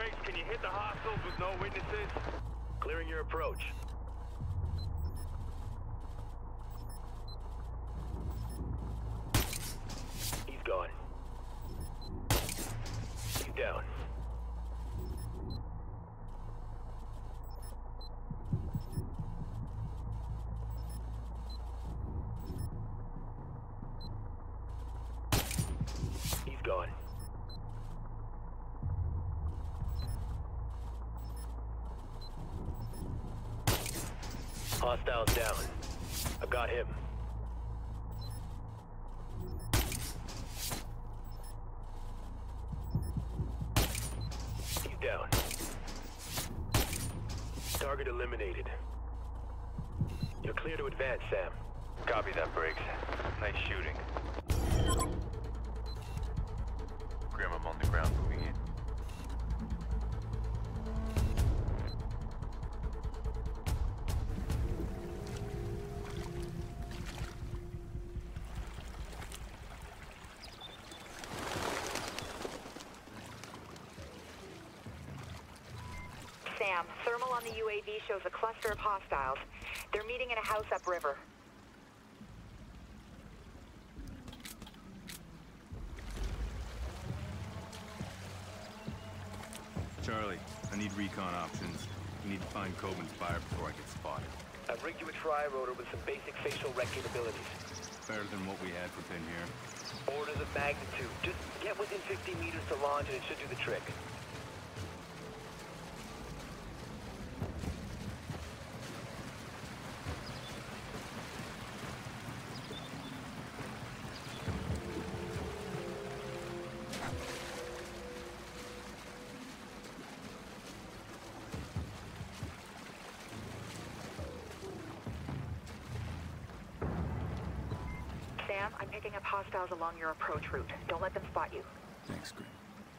Briggs, can you hit the hostiles with no witnesses? Clearing your approach. He's gone. He's down. He's gone. Hostiles down. I got him. He's down. Target eliminated. You're clear to advance, Sam. Copy that, Briggs. Nice shooting. Grim, I'm on the ground, moving in. Sam, thermal on the UAV shows a cluster of hostiles. They're meeting in a house upriver. Charlie, I need recon options. We need to find Coben's buyer before I get spotted. I've rigged you a tri-rotor with some basic facial rec capabilities. Better than what we had for 10 here. Orders of magnitude. Just get within 50 meters to launch and it should do the trick. Sam, I'm picking up hostiles along your approach route. Don't let them spot you. Thanks, Grim.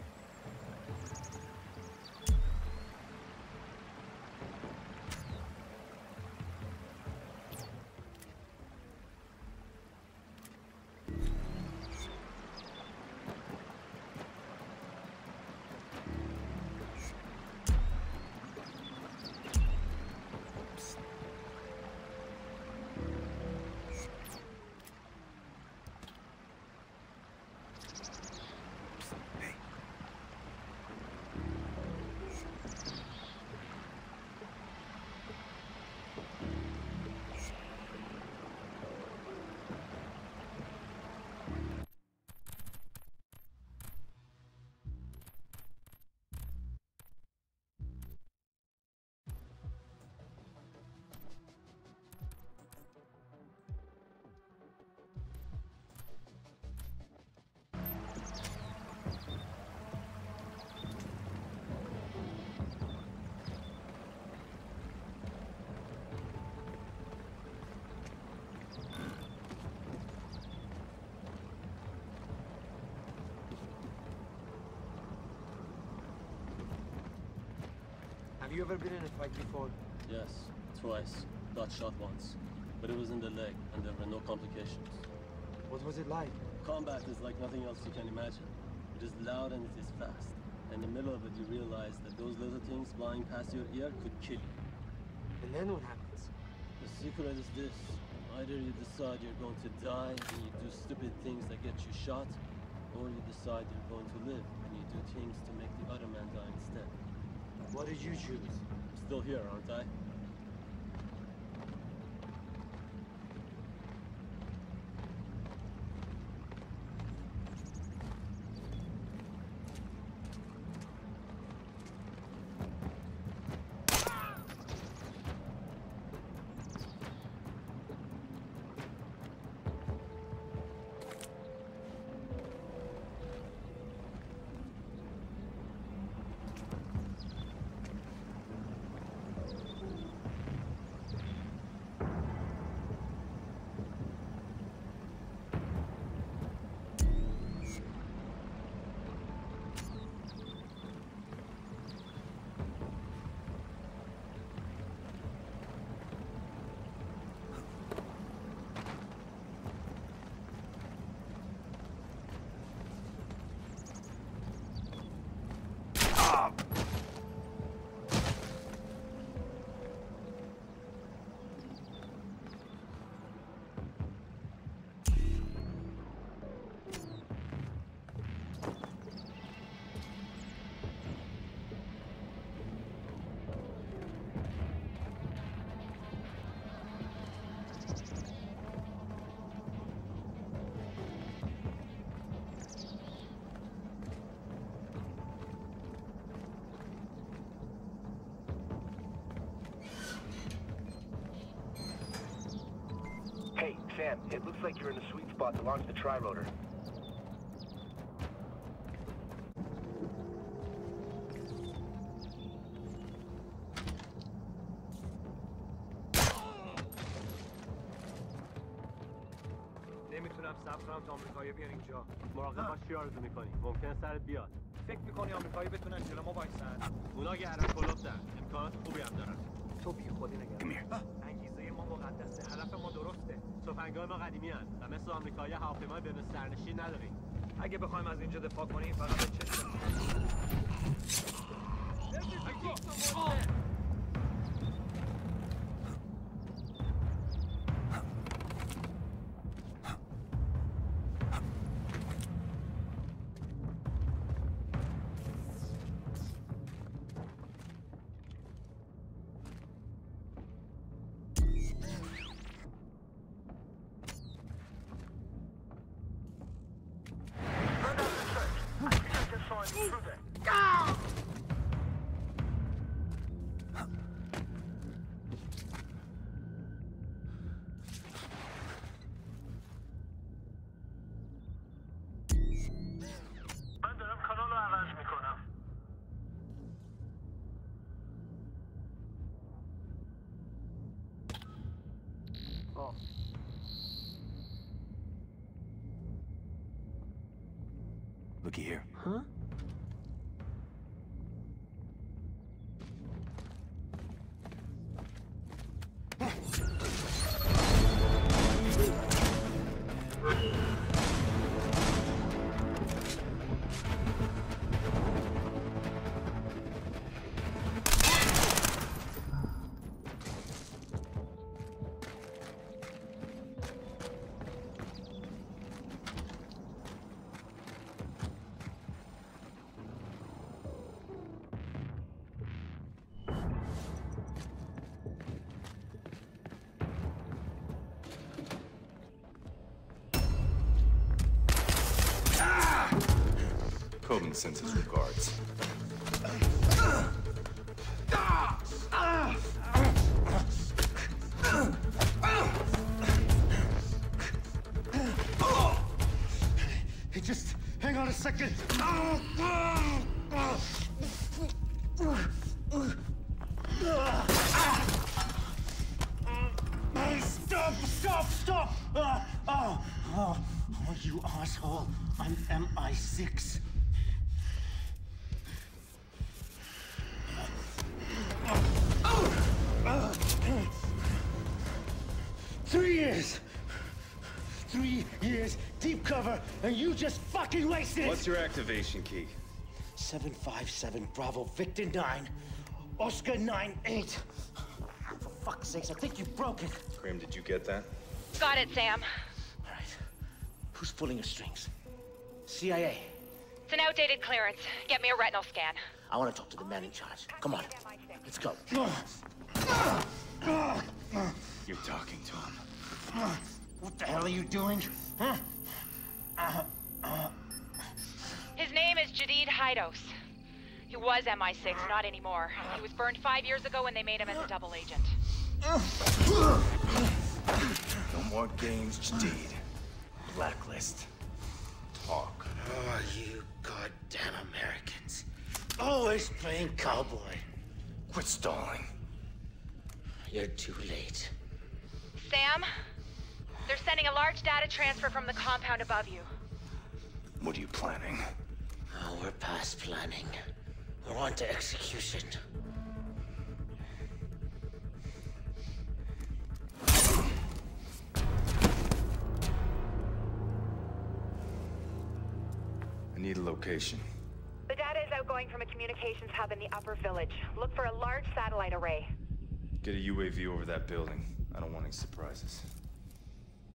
Have you ever been in a fight before? Yes, twice. Got shot once. But it was in the leg, and there were no complications. What was it like? Combat is like nothing else you can imagine. It is loud and it is fast. In the middle of it, you realize that those little things flying past your ear could kill you. And then what happens? The secret is this. Either you decide you're going to die and you do stupid things that get you shot, or you decide you're going to live and you do things to make the other man die instead. What did you choose? I'm still here, aren't I? Looks like you're in the sweet spot to launch the tri-rotor. نمیتونم صبر کنم تا آمریکایی بیان اینجا. مراقب باش چی آرزو میکنی؟ ممکنه سرت بیاد. فکر میکنی آمریکایی بتونن جلو ما وایسن؟ اونا گردن کلفتن. امکانات خوبی هم دارن. تو بی خودی نگران. انگیزه ما مقدسه، هدف ما درسته. تفنگای ما قدیمی هن و مثل آمریکایی هواپیمای بدون سرنشین نداریم. اگه بخوایم از اینجا دفاع کنیم فقط به چشم. من دارم کانال رو عوض میکنم. Looky here. Huh? Coben sends his regards. Hey, just hang on a second. Stop! Oh, you asshole. I'm MI6. 3 years! 3 years, deep cover, and you just fucking wasted it! What's your activation key? 757 Bravo Victor 9, Oscar 98. For fuck's sakes, I think you broke it. Grim, did you get that? Got it, Sam. All right. Who's pulling your strings? CIA. It's an outdated clearance. Get me a retinal scan. I want to talk to the man in charge. Come on. Let's go. You're talking to him. What the hell are you doing? Huh? His name is Jadid Hidos. He was MI6, not anymore. He was burned 5 years ago when they made him as a double agent. No more games, Jadid. Blacklist. Talk. Oh, you goddamn Americans. Always playing cowboy. Quit stalling. You're too late. Sam, they're sending a large data transfer from the compound above you. What are you planning? Oh, we're past planning. We're on to execution. I need a location. The data is outgoing from a communications hub in the upper village. Look for a large satellite array. Get a UAV over that building. I don't want any surprises.